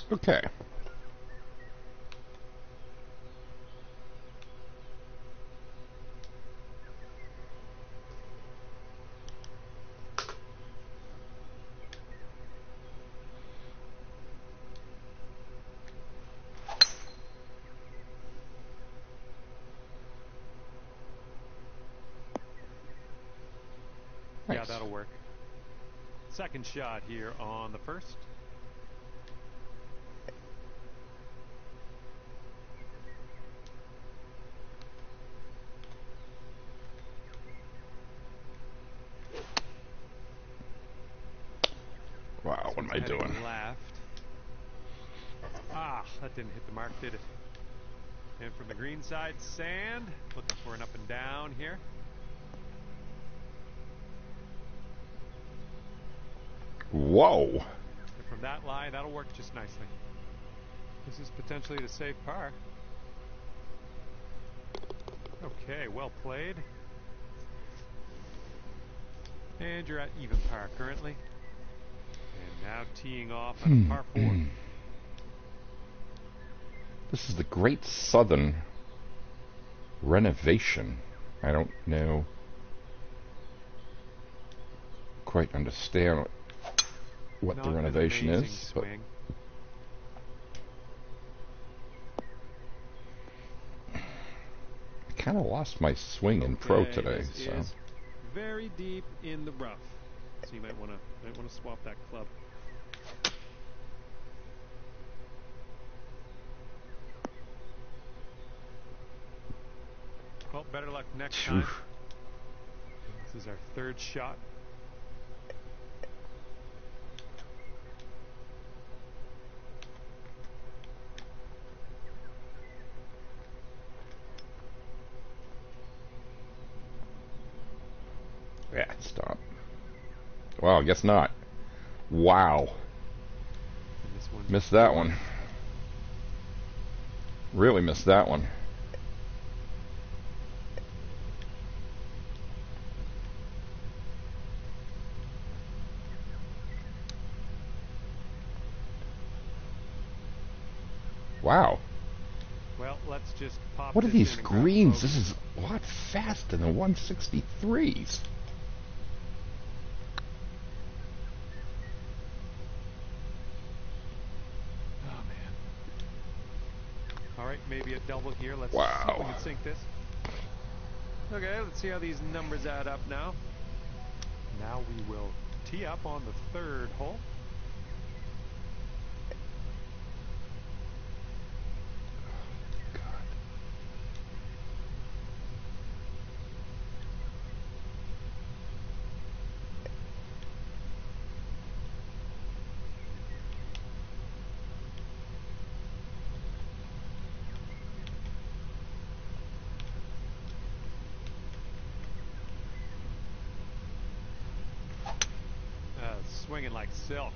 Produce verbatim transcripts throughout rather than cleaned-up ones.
Okay. Yeah, that'll work. Second shot here on the first. Wow, what am I doing? Left. Ah, that didn't hit the mark, did it? And from the green side, sand. Looking for an up and down here. Whoa. And from that lie, that'll work just nicely. This is potentially to save par. Okay, well played. And you're at even par currently. And now teeing off at a par four. This is the Great Southern Renovation. I don't know, quite understand what Not the renovation an is. But swing. I kind of lost my swing in pro Okay, today, this so is very deep in the rough, so you might want to might want to swap that club. Well, better luck next time. This is our third shot. yeah, stop. Well, I guess not. Wow, And this one missed that one. Really missed that one. Wow. Well, let's just pop What are this these in and grab greens? both. This is a lot faster than the one sixty-threes. Oh man. All right, maybe a double here. Let's Wow. see if we can sink this. Okay, let's see how these numbers add up now. Now we will tee up on the third hole. Uh, swinging like silk.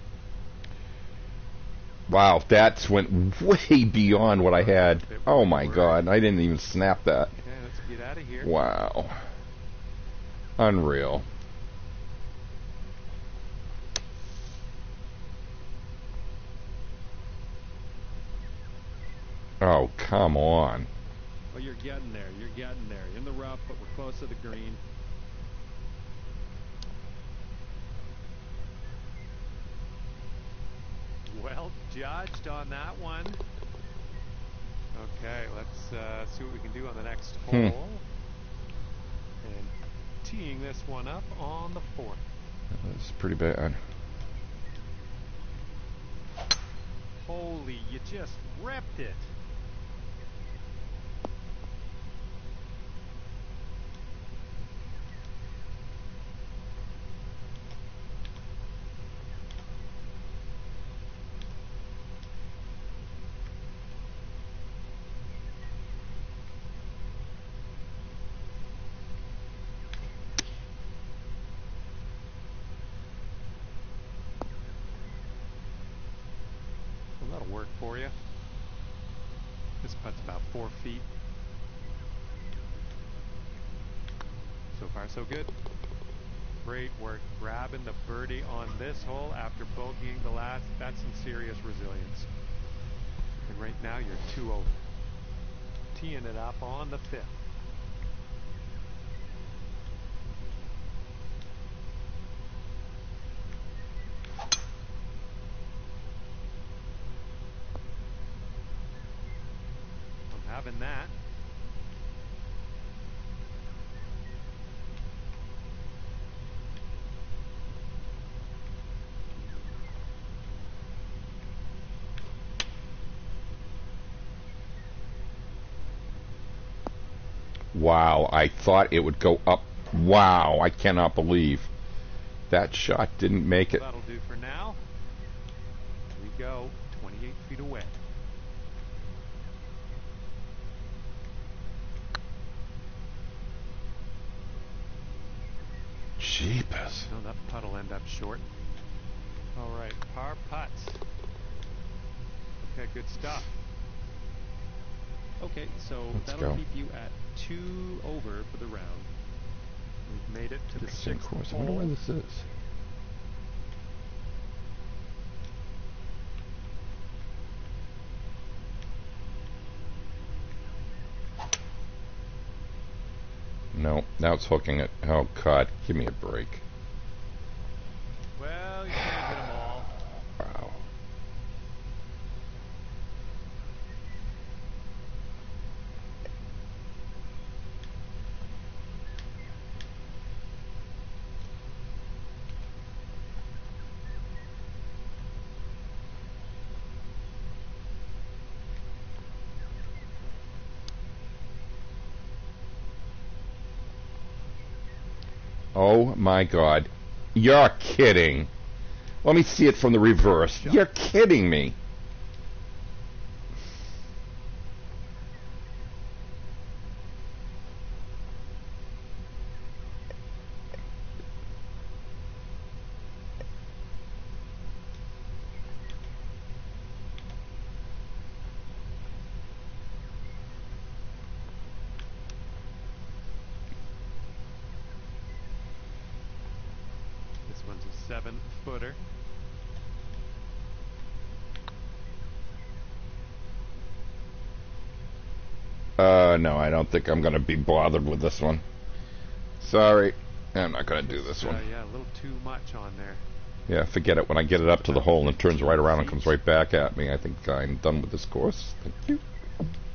Wow, that went way beyond what I had. Oh my god, I didn't even snap that. Okay, let's get out of here. Wow. Unreal. Oh, come on. Well, you're getting there. You're getting there. In the rough, but we're close to the green. Well judged on that one. Okay, let's uh, see what we can do on the next hole. Hmm. And teeing this one up on the fourth. That's pretty bad. Holy, you just ripped it. Well, that'll work for you. This putt's about four feet. So far, so good. Great work grabbing the birdie on this hole after bogeying the last. That's some serious resilience. And right now you're two over. Teeing it up on the fifth. I'm having that. Wow, I thought it would go up. Wow, I cannot believe that shot didn't make it. That'll do for now. Here we go, twenty-eight feet away. Jeepers. No, that putt'll end up short. All right, par putts. Okay, good stuff. Okay, so Let's that'll go. keep you at two over for the round. We've made it to the Interesting sixth course. I hole. wonder where this is. No, now it's hooking it. Oh, God. Give me a break. Well, you can't hit them all. Wow. Oh, my God. You're kidding. Let me see it from the reverse. You're kidding me. This one's a seven footer. Uh, no, I don't think I'm going to be bothered with this one. Sorry. I'm not going to do this Uh, one. yeah, a little too much on there. Yeah, forget it. When I get it up to the hole and it turns right around and comes right back at me, I think I'm done with this course. Thank you.